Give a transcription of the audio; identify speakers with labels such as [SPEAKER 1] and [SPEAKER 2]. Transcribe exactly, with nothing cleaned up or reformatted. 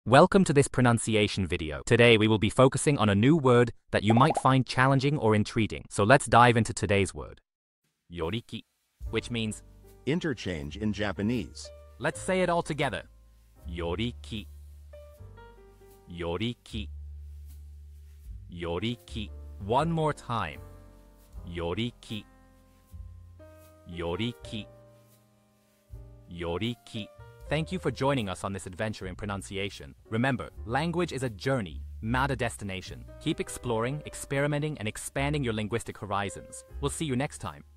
[SPEAKER 1] Welcome to this pronunciation video. Today we will be focusing on a new word that you might find challenging or intriguing. So let's dive into today's word. Yoriki, which means
[SPEAKER 2] interchange in Japanese.
[SPEAKER 1] Let's say it all together. Yoriki. Yoriki. Yoriki. One more time. Yoriki. Yoriki. Yoriki. Thank you for joining us on this adventure in pronunciation. Remember, language is a journey, not a destination. Keep exploring, experimenting, and expanding your linguistic horizons. We'll see you next time.